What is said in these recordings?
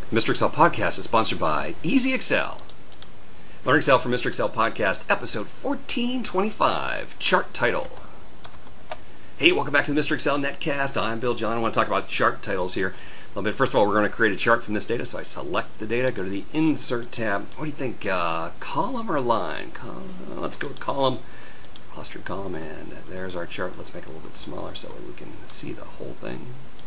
The Mr. Excel podcast is sponsored by Easy Excel. Learn Excel from Mr. Excel podcast, episode 1425, chart title. Hey, welcome back to the Mr. Excel Netcast. I'm Bill Jelen. I want to talk about chart titles here a little bit. First of all, we're going to create a chart from this data. So I select the data, go to the Insert tab. What do you think? Column or line? Let's go with column. Clustered column, and there's our chart. Let's make it a little bit smaller so we can see the whole thing.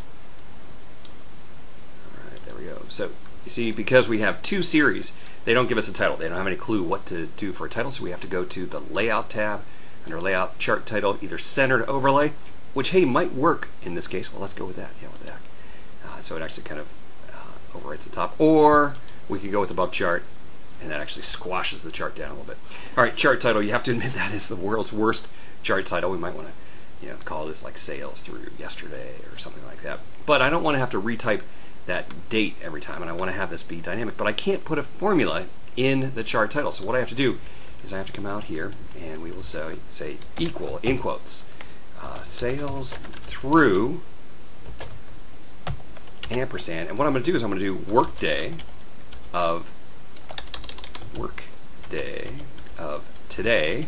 Alright, there we go. So you see, because we have two series, they don't give us a title. They don't have any clue what to do for a title, so we have to go to the Layout tab. Under Layout, Chart Title, either Centered Overlay, which, hey, might work in this case. Well, let's go with that. Yeah, with that. So it actually kind of overwrites the top. Or we could go with Above Chart, and that actually squashes the chart down a little bit. All right, chart title. You have to admit that is the world's worst chart title. We might want to, call this like sales through yesterday or something like that. But I don't want to have to retype that date every time, and I want to have this be dynamic. But I can't put a formula in the chart title. So what I have to do is I have to come out here, and we will say equal, in quotes, sales through ampersand. And what I'm going to do is I'm going to do workday of today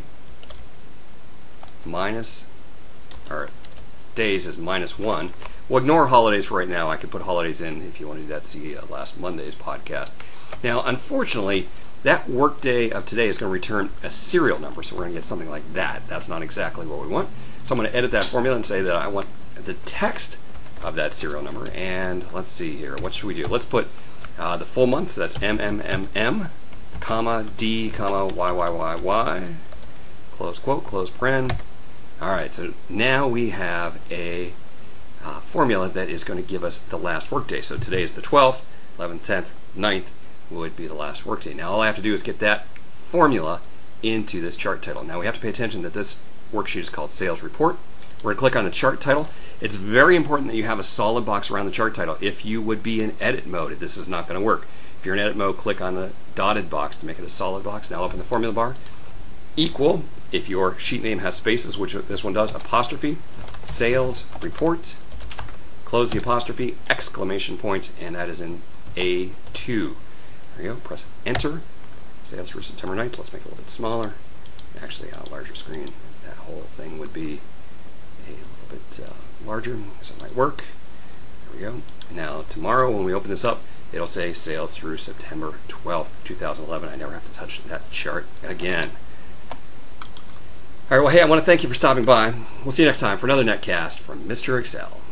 minus, or days is -1. We'll ignore holidays for right now. I could put holidays in if you want to do that. See last Monday's podcast. Now, unfortunately, that workday of today is going to return a serial number, so we're going to get something like that. That's not exactly what we want. So I'm going to edit that formula and say that I want the text of that serial number. And let's see here. What should we do? Let's put the full month. So that's MMMM, comma, D, comma, YYYY, close quote, close paren. All right, so now we have a formula that is going to give us the last workday. So today is the 12th, 11th, 10th, 9th would be the last workday. Now all I have to do is get that formula into this chart title. Now we have to pay attention that this worksheet is called Sales Report. We're going to click on the chart title. It's very important that you have a solid box around the chart title. If you would be in edit mode, this is not going to work. If you're in edit mode, click on the dotted box to make it a solid box. Now open the formula bar. Equal, if your sheet name has spaces, which this one does, apostrophe, Sales Report, close the apostrophe, exclamation point, and that is in A2. There you go. Press Enter. Sales for September 9th. Let's make it a little bit smaller. Actually, on a larger screen, that whole thing would be a little bit larger, so it might work. There we go. And now tomorrow, when we open this up, it'll say sales through September 12th, 2011. I never have to touch that chart again. All right. Well, hey, I want to thank you for stopping by. We'll see you next time for another Netcast from Mr. Excel.